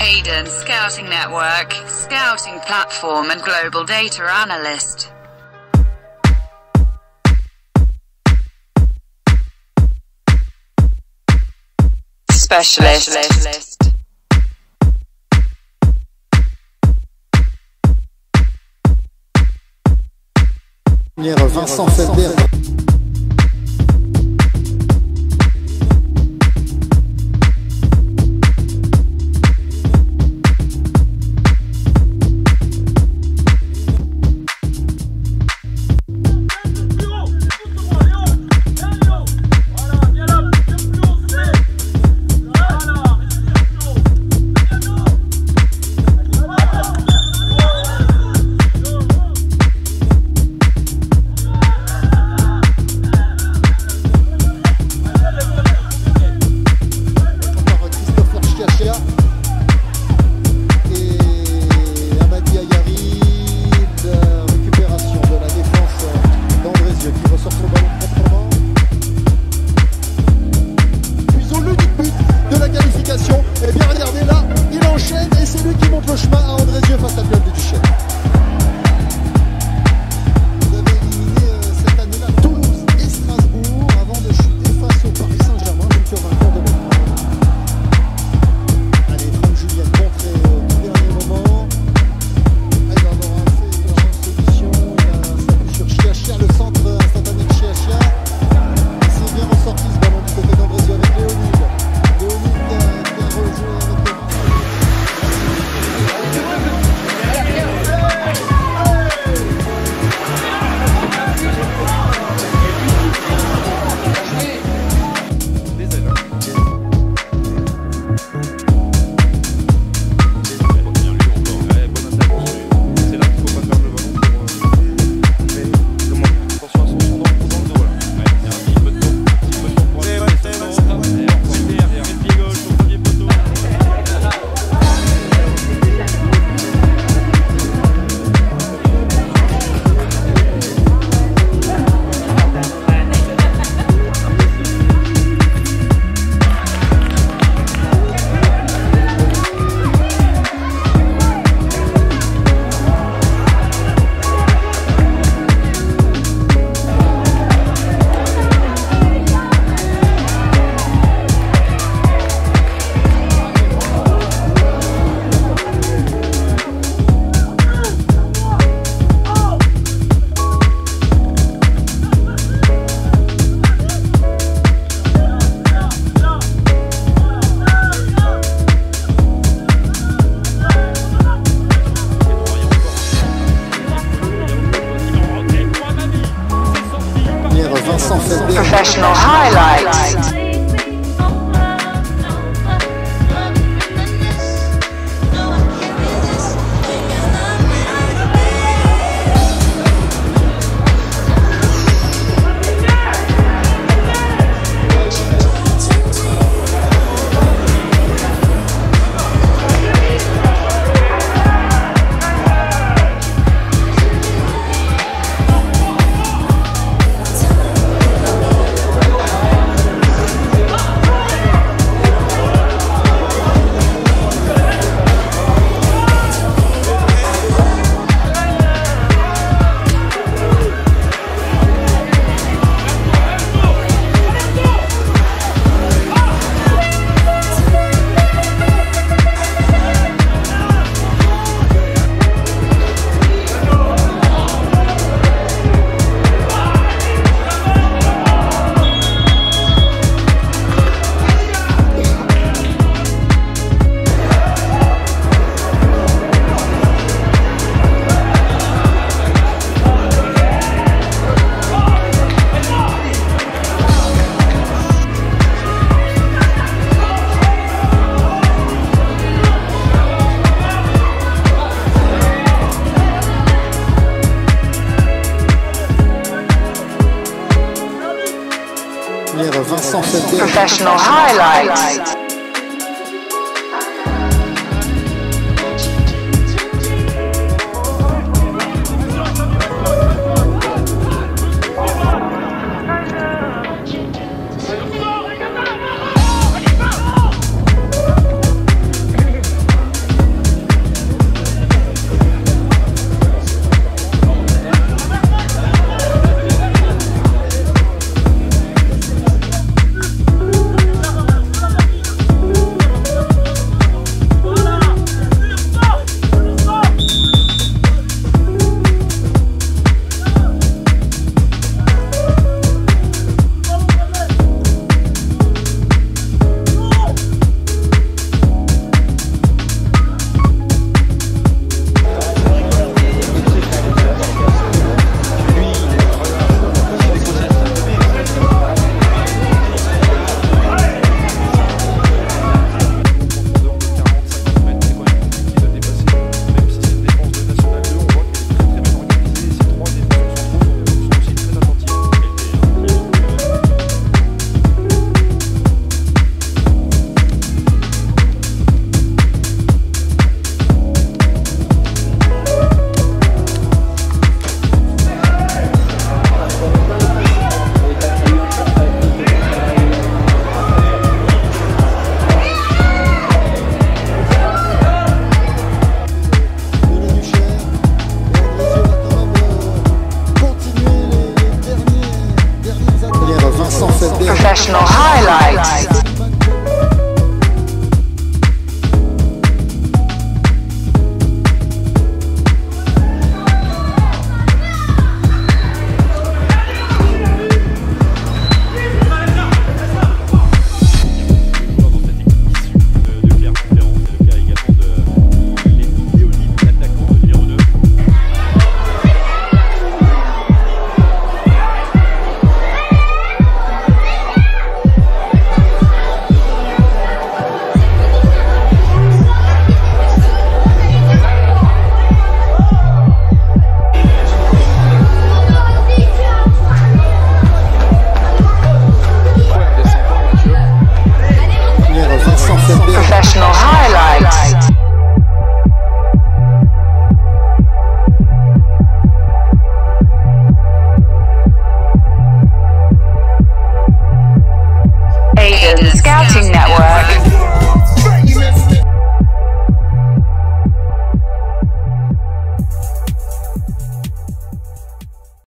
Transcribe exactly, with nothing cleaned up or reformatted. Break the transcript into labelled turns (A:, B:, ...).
A: Hayden Scouting Network, Scouting Platform and Global Data Analyst. Specialist. Specialist.
B: Vincent Felder. Et bien regardez là, il enchaîne et c'est lui qui monte le chemin à Andrézieux face à Lyon. Vous avez éliminé euh, cette année-là Toulouse et Strasbourg avant de chuter face au Paris Saint-Germain, futur vainqueur de l'Europe. Allez, Franck Julien contré au tout dernier moment. Ah, il en aura fait une solution. Il a s'appuie sur Chiachia, le centre instantané de Chiachia. C'est bien ressorti ce ballon du côté d'Andrézieux avec Léonide.
A: Professional highlights.
B: Vincent Felder.
A: Professional highlights. highlights. Professional highlights. Aidan Scouting Network.